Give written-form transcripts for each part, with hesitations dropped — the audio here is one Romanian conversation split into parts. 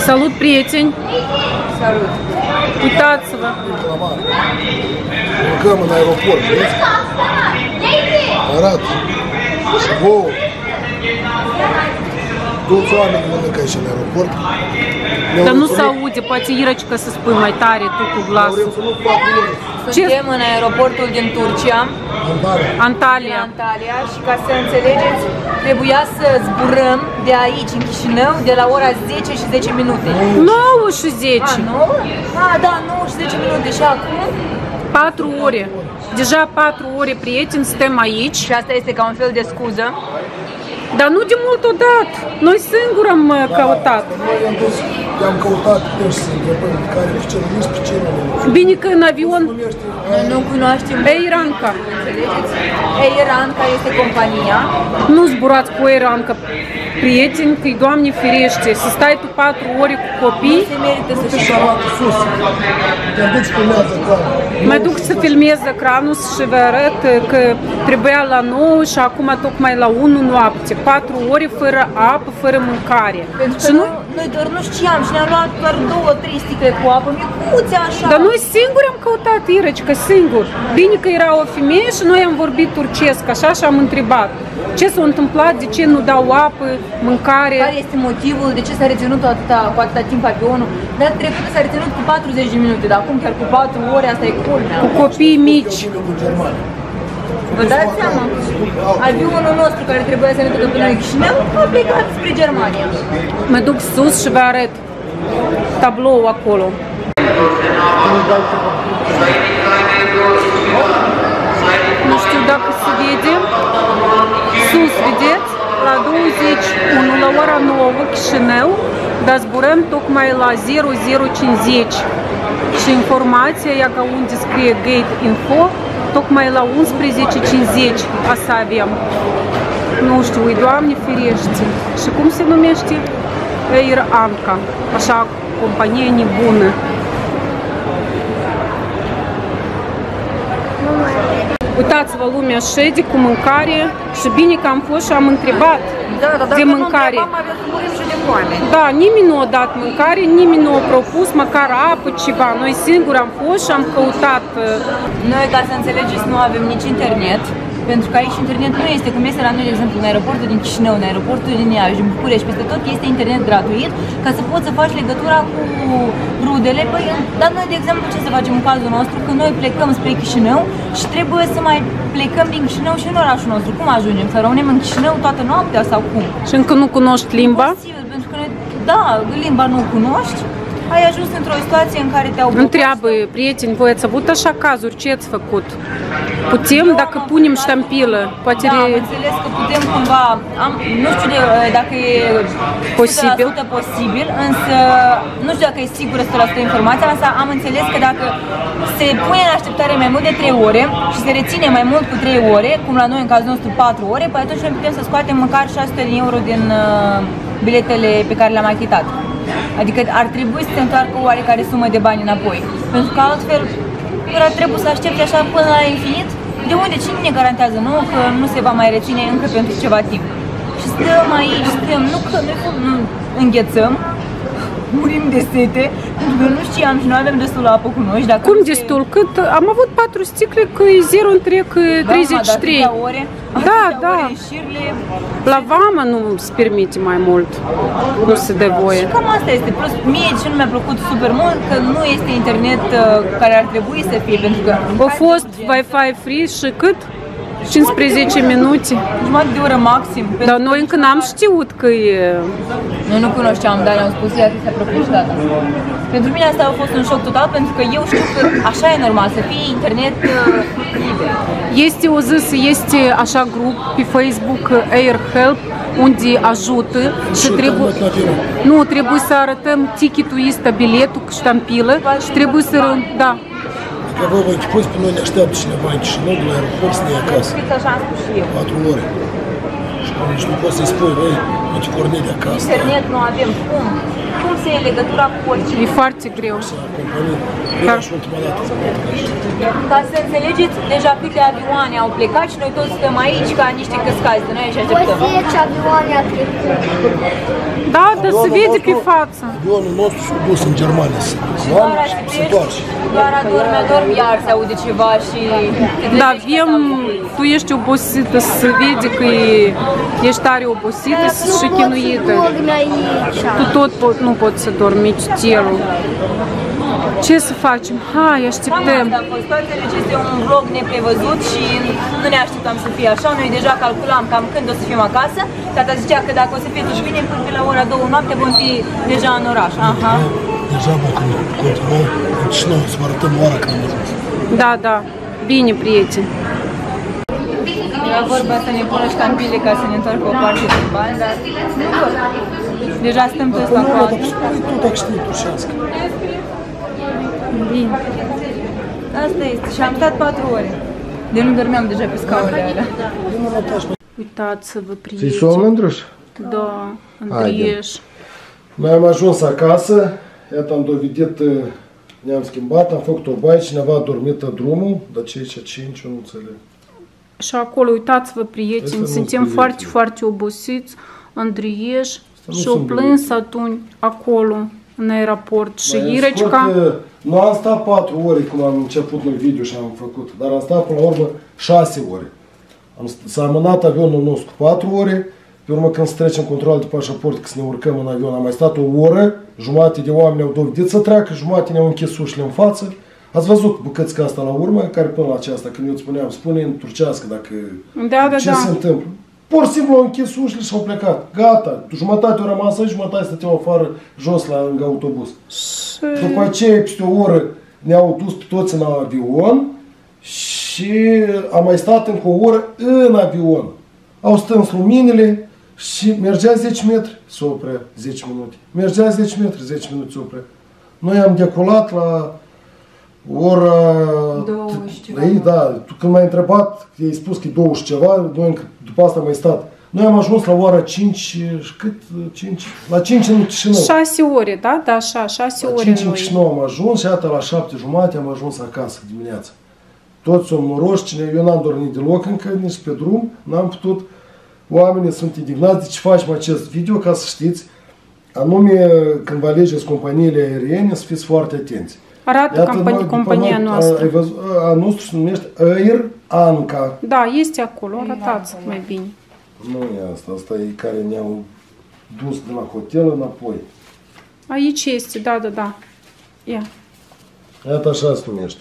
Salut, prieteni! Salut! Uitați-vă! Mâncăm în aeroport, vezi? Arată! Și vouă! Toți oamenii mănâncă aici în aeroport. Dar nu se aude, poate Irăcica să spui mai tare tu cu glasul. Suntem în aeroportul din Turcia, Antalya. și ca să înțelegeți, trebuia să zburăm de aici, în Chișinău, de la ora 10 și 10 minute. 9 și 10. 9? Da, 9 și 10 minute. Și acum? 4 ore. Deja 4 ore, prieteni, suntem aici. Și asta este ca un fel de scuză. Dar nu de mult odată. Noi singuri am căutat. Noi am căutat deci să întrebăm care pe cel pe cel. Bine că în avion Noi nu cunoaștem. Eiranca. Înțelegeți? Eiranca este compania. Nu zburați cu Eiranca, prieteni, că-i Doamne ferește. Să stai tu 4 ore cu copii. Se merită să Și știi. arată sus. Te duci filmează ecranul. Mă duc să filmez ecranul și vă arăt că trebuia la 9 și acum tocmai la 1 noapte. 4 ore fără apă, fără mâncare. Pentru că Și noi doar nu știam și ne-am luat doar 2-3 sticle cu apă, micuțe așa. Dar noi singuri am căutat, Irăcica, singur. Bine că era o femeie și noi am vorbit turcesc așa și am întrebat ce s-a întâmplat, de ce nu dau apă, mâncare. Care este motivul, de ce s-a reținut cu atâta timp avionul? Dar trecut s-a reținut cu 40 de minute, dar acum chiar cu 4 ore, asta e culmea. Cu copii mici. Vă dați seama? Avionul nostru care trebuia să ne ducă până în Chișinău a plecat spre Germania. Mă duc sus și vă arăt tabloul acolo. Nu știu dacă se vede. Sus, vedeți? La 21, la ora 9, Chișinău, dar zburăm tocmai la 0050. Și informația, ea ca unde scrie Gate Info, tocmai la 11:50 să avem. Nu știu, ui, Doamne ferește. Și cum se numește? Eiranca. Așa, companie nebună. Uitați-vă, lumea șede cu mâncare și bine că am fost și am întrebat de mâncare. Da, nimeni nu a dat mâncare, nimeni nu a propus măcar apă, ceva. Noi singuri am fost și am căutat. Noi, ca să înțelegeți, nu avem nici internet, pentru că aici internet nu este cum este la noi, de exemplu, în aeroportul din Chișinău, în aeroportul din Iași, din București, peste tot este internet gratuit, ca să poți să faci legătura cu rudele. Păi, dar noi, de exemplu, ce să facem în cazul nostru, când noi plecăm spre Chișinău și trebuie să mai plecăm din Chișinău și în orașul nostru, cum ajungem? Să rămânem în Chișinău toată noaptea sau cum? Și încă nu cunoști limba? Posibil, pentru că noi, da, limba nu cunoști. Ai ajuns într-o situație în care te-au blocat. Întreabă, prieteni, voi ați avut așa cazuri? Ce ați făcut? Putem, dacă punem ștampilă? Poate Da, am înțeles că putem cumva, nu știu dacă e posibil. 100% posibil, însă nu știu dacă e sigură 100% informația, însă am înțeles că dacă se pune în așteptare mai mult de 3 ore și se reține mai mult cu 3 ore, cum la noi în cazul nostru 4 ore, păi atunci noi putem să scoatem măcar 600 de euro din biletele pe care le-am achitat. Adică ar trebui să se întoarcă o oarecare sumă de bani înapoi. Pentru că altfel ar trebui să aștepte așa până la infinit. De unde? Cine ne garantează nouă că nu se va mai reține încă pentru ceva timp? Și stăm aici, stăm, nu că noi înghețăm, murim de sete, pentru că nu știam și nu avem destul apă cu noi. Dacă cum destul? Cât? Am avut 4 sticle, că e 0 întreg 33. Ore, Da. ore șirle, La vama nu se permite mai mult. Nu se dă voie. și cam asta este. Plus, mie ce nu mi-a plăcut super mult, că nu este internet care ar trebui să fie, pentru că A fost Wi-Fi free și cât? 15 minute. jumătate de oră maxim. Dar noi încă n-am știut că e... Noi nu cunoșteam, dar ne-au spus ea că s-a propus data. Pentru mine asta a fost un șoc total, pentru că eu știu că așa e normal, să fie internet liber. Este o zi, este așa grup pe Facebook Air Help, unde ajută și trebuie să arătăm ticketul ăsta, biletul, ștampilă și trebuie să... Da. Că vă închipuiți pe noi ne așteaptă cineva în Chișinău de la aeroport să ne ia acasă. Așa am spus și eu. 4 ore. Și nici nu poți să-i spui, băi, nu te porni de acasă. Internet nu avem cum. Cum se ia legătura cu oricine. E foarte greu. Chiar și ultima dată. Ca să înțelegeți, deja câte avioane au plecat și noi toți stăm aici ca niște căscați de noi și așteptăm. 10 avioane a trecut. Da, dar se vede pe față. Avionul nostru s-a dus în Germania. Doar așteptești, doar adorm, iar se aude ceva și... Da, avem, tu ești obosită, se vede că ești tare obosită și chinuită. Tu tot nu poți să dormi, nici celul. Ce să facem? Hai, așteptăm. Asta a fost, toate ce este un vlog neprevăzut și nu ne așteptam să fie așa. Noi deja calculam cam când o să fim acasă. Tata zicea că dacă o să fie totuși bine, până pe la ora 2 noapte vom fi deja în oraș. Aha. Deja mă continuăm în Chișinău să vă arătăm ora când am ajuns. Da, da. Bine, prieteni. Era vorba să ne pună ștampile ca să ne întoarcă o parte din bani, dar nu vor. Deja stăm toți la coadă. Tu dacă știi turcească. Bine. Asta este. Și am stat 4 ore. De nu dormeam deja pe scaunele alea. Uitați-vă, Ți-i prieteni. somn, Andruș? Da, Andrieș. Noi am ajuns acasă, iată am dovedit, ne-am schimbat, am făcut o baie, cineva a dormit drumul, dar ce aici 5, eu nu înțeleg. Și acolo, uitați-vă, prieteni, Asta nu suntem sunt foarte, prieteni. foarte obosiți. Andrieș nu și-o sunt plâns atunci acolo, în aeroport. Și Mai Irăcica, scurt, nu am stat 4 ore cum am început noi video și am făcut, dar am stat până la urmă 6 ore. S-a amânat avionul nostru cu 4 ore, pe urmă când se trecem control de pașaport, că să ne urcăm în avion, am mai stat o oră, jumătate de oameni au dovedit să treacă, jumătate ne-au închis ușile în față. Ați văzut bucățica asta la urmă, care până la aceasta, când eu îți spuneam, spune în turcească dacă ce se întâmplă. Pur și simplu au închis ușile și au plecat. Gata, jumătate au rămas aici, jumătate stăteau afară, jos lângă autobuz. După aceea, peste o oră, ne-au dus pe toți în avion și am mai stat încă o oră în avion. Au stâns luminile și mergea 10 metri, se oprea 10 minute. Mergea 10 metri, 10 minute se oprea. Noi am decolat la ora... 20 ceva. Ei, da, tu când m-ai întrebat, i-ai spus că e 20 ceva, noi după asta am mai stat. Noi am ajuns la ora 5 și cât? 5? La 5 în Chișinău. 6 ore, da? Da, așa, 6 La ore 5 în noi. Chișinău am ajuns și iată la 7 jumate am ajuns acasă dimineața. Toți sunt noroși, eu n-am dormit deloc încă, nici pe drum, n-am putut. Oamenii sunt indignați de ce facem acest video, ca să știți, anume când vă alegeți companiile aeriene, să fiți foarte atenți. Arată compania noastră. Ai văzut, a nostru se numește Air Anca. Da, este acolo, arătați mai bine. Nu e asta, asta e care ne-au dus de la hotel înapoi. Aici este, da, da, da. Ia. Iată așa se numește.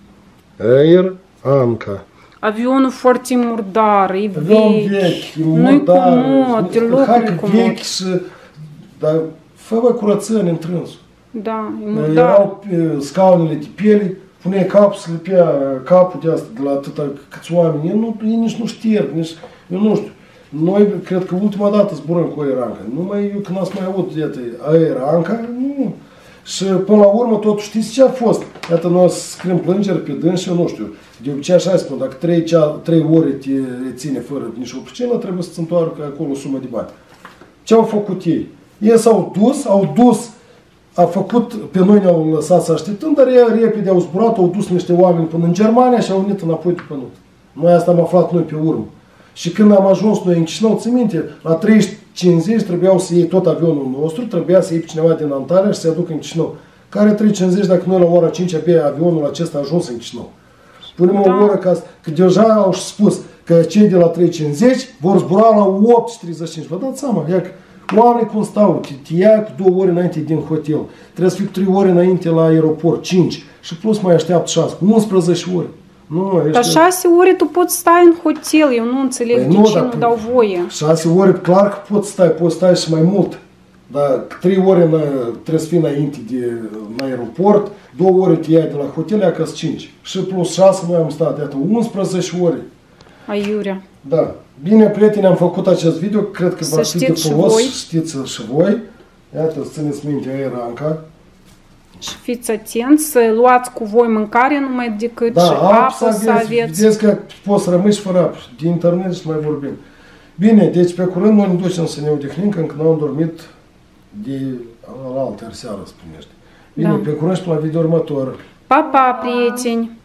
Air Anca. Avionul foarte murdar, e Avion vechi, vechi, e nu-i murdar. comod, deloc Hai nu-i că comod. vechi și... Dar fă curățenie în trânsul. Da, e murdar. Erau scaunele de piele, puneai capul să lipea capul de asta, de la atâta câți oameni. Ei nici nu șterg, nici, eu nu știu. Noi, cred că ultima dată zburăm cu Air Anca. Numai eu când ați mai avut de Air Anca, nu. Și până la urmă, totuși, știți ce a fost? Iată, noi o să scriem plângeri pe dâns și eu nu știu. De obicei așa spun, dacă 3 ore te ține fără nici o pricină, trebuie să-ți întoarcă acolo o sumă de bani. Ce au făcut ei? Ei s-au dus, a făcut, pe noi ne-au lăsat să așteptăm, dar ei repede au zburat, au dus niște oameni până în Germania și au venit înapoi după noi. Noi asta am aflat noi pe urmă. Și când am ajuns noi în Chișinău, ți minte, la 3:50 trebuiau să iei tot avionul nostru, trebuia să iei pe cineva din Antalya și să-i aducă în Chișinău. Care 3:50 dacă noi la ora 5 abia avionul acesta a ajuns în Chișinău? Punem o oră ca că deja au spus că cei de la 3:50 vor zbura la 8:35. Vă dați seama, ia că oamenii cum stau, te ia cu 2 ore înainte din hotel, trebuie să fii cu 3 ore înainte la aeroport, 5 și plus mai așteaptă 6, 11 ore. Nu, Dar 6 ore tu poți stai în hotel, eu nu înțeleg de ce nu dau voie. 6 ore, clar că poți stai și mai mult. Dar 3 ore trebuie să fii înainte în aeroport, 2 ore te iai de la hotel, ia că 5. Și plus 6 noi am stat, iată, 11 ore. Aiurea. Da. Bine, prieteni, am făcut acest video, cred că va fi de folos, știți și voi. Iată, țineți minte Air Anca. Și fiți atenți, să luați cu voi mâncare numai decât și apă să aveți. Vedeți că poți să rămâi și fără apă. De internet și mai vorbim. Bine, deci pe curând noi ne ducem să ne odihnim, că încă nu am dormit de la altă seară se primește. Bine, Da. pe curând și la video următor. Pa, pa, prieteni!